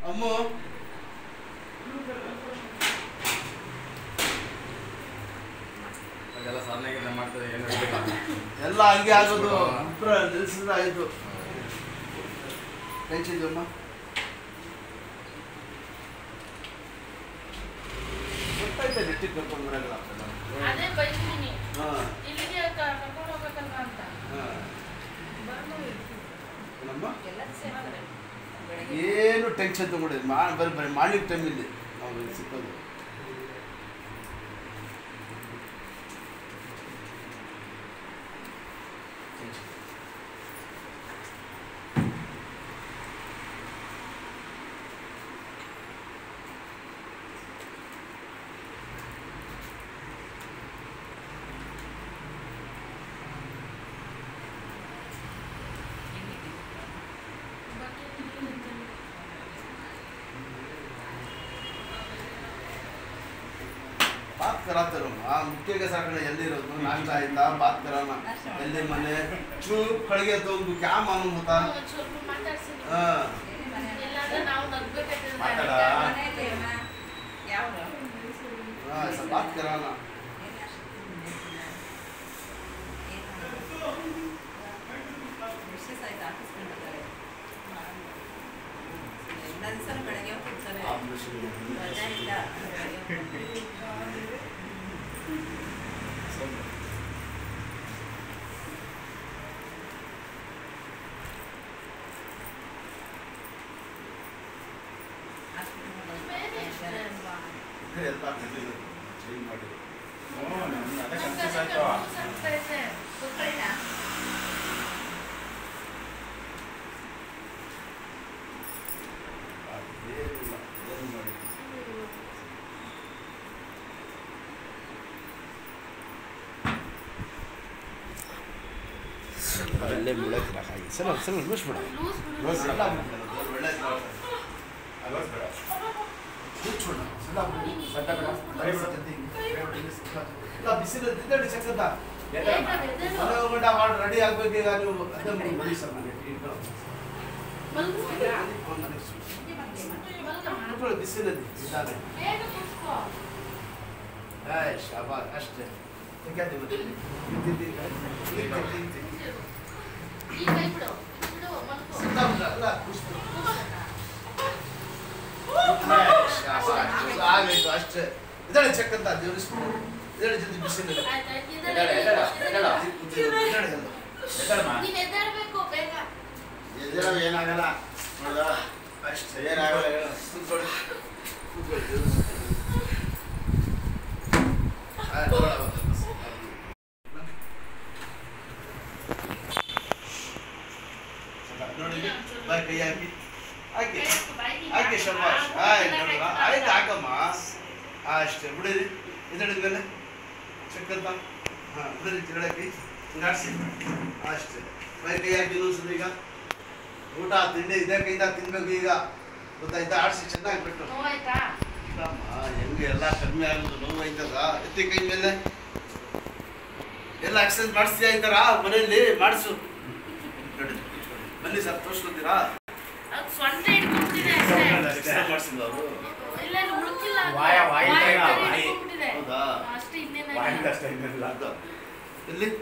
ಅಮ್ಮು ಅದೆಲ್ಲ ಸಾಧನೆ ಮಾಡ್ತದೆ ಏನು ಎಲ್ಲ ಹಂಗೆ ಆಗೋದು ಇಬ್ಬರು ನಿಲ್ಸಿದ್ರೆ ಆಯಿತು ಟೆನ್ಷನ್ ಗೊತ್ತಾಯ್ತಾ ನೆಟ್ಟಿಗೆ ಕರ್ಕೊಂಡು ಬರೋಲ್ಲ ಅದೇ ಬೈತೀನಿ ಹಾಂ ಇಲ್ಲಿಗೆ ಕರ್ಕೊಂಡು ಹೋಗ್ಬೇಕಲ್ಲ ಅಂತ ನಮ್ಮ ಏನು ಟೆನ್ಷನ್ ತಗೊಂಡಿದ್ದು ಬರೀ ಮಾರ್ನಿಂಗ್ ಟೈಮಲ್ಲಿ ನಾವು ಸಿಕ್ಕೋದು बात कराते रहो मुख्य के साथ जल्दी रहो नाश्ता आइंदा बात कराना जल्दी मने तू खड़गे तो क्या मालूम होता हां ಎಲ್ಲಾದರೂ ನಾವು ನಗ್ಬೇಕಂತ हां सब बात कराना ಅಲ್ಲೇ ಮುಳಕ್ಕೆ ಹಾಕಿ ಸಲ ಸಲ ಲೂಸ್ ಬಿಡ ಲೂಸ್ ಎಲ್ಲ ಒಳ್ಳೆ ಅಲೋಸ್ ಬಿಡ ಲೂಸ್ ಬಿಡ ಸಲ ಸಣ್ಣ ಬಿಡ ಬರೀ ಬಿಡುತ್ತೆ ಇಲ್ಲ ಬಿಸಿಲು ತಿಂದಡಿ ಚಕ್ಕದ ಮನೆ ಹೋಗಂಡ ಮಾಡಿ ರೆಡಿ ಆಗಬೇಕು ಈಗ ನೀವು ಅದನ್ನ ಮಾಡಿ ಸರ್ ನನಗೆ ಮಲ್ಕ ಬಿಸಿಲು ಇದ್ದಾನೆ ಬೇಗ ಕೂತ್ಕೋ ಏ ಶಾಬಾಷ್ ಅಷ್ಟೇ ಹೇಗೆ ಮತ್ತೆ ಈ ಕೈ ಬಿಡು ಬಿಡು ಮಲ್ಕೋ ಅಲ್ಲ ಶಾಬಾಷ್ ಆಗೈತು ಅಷ್ಟೇ ಇದಳೆ ಚಕ್ಕಂತ ದೇವರಿಸ್ಬಿಡು ಇದಳೆ ಜೊತೆ ಬಿಸಿಲು ನೀನು ಎದ್ದೇಳಬೇಕು ಬೇಗ ಎದ್ದೇಳ ಏನಾಗಲ್ಲ ನೋಡ ಅಷ್ಟೇ ಏನಾಗಲ್ಲ ಹೇಳು ಕೂತ್ಕೊಳ್ಳಿ ಕೂತ್ಕೊಳ್ಳಿ ನೋಡಿ ಬಾಯ್ ಕೈ ಹಾಕಿ ಹಾಕಿ ಹಾಕಿ ಶಬಾಷ್ ಆಯ್ತು ಹಾಕಮ್ಮ ಅಷ್ಟೇ ಬಿಡಿರಿ ಇದಳಿದ ಮೇಲೆ ಚಕ್ಕಂತ ಹಾಂ ಬಿಡಿರಿ ತಿಳಕಿ ಹಿಂಗಾಡ್ಸಿ ಅಷ್ಟೇ ಬಾಯ್ ಕೈ ಹಾಕಿ ಲೂಸು ಈಗ ಊಟ ತಿಂಡಿ ಇದೇ ಕೈಯಿಂದ ತಿನ್ಬೇಕು ಈಗ ಗೊತ್ತಾಯ್ತಾ ಆಡಿಸಿ ಚೆನ್ನಾಗಿ ಬಿಟ್ಟು ನೋವಾಯ್ತಾ ಹೆಂಗೆ ಎಲ್ಲ ಕಡಿಮೆ ಆಗೋದು ನೋವು ಆಯ್ತದ ಎತ್ತಿ ಕೈ ಮೇಲೆ ಎಲ್ಲ ಎಕ್ಸರ್ಸೈಸ್ ಮಾಡಿಸ್ತೀಯ ಆಯ್ತಾರ ಮನೆಯಲ್ಲಿ ಮಾಡಿಸು ಬನ್ನಿ ಸರ್ ತೋರಿಸ್ಕೊತೀರಾ ಸ್ವಂತ ಹಿಡ್ಕೊಂಡ್ಬಿಟ್ಟಿದೆ ಅಷ್ಟೇ ಮಾಡಿಸಿಲ್ಲ ಅವರು ಇಲ್ಲ ಉಳುಕಿಲ್ಲ ವಾಯ ಹೌದಾ ಅಷ್ಟೇ ಇನ್ನೇನಾಗಿಲ್ಲ ಎಲ್ಲಿ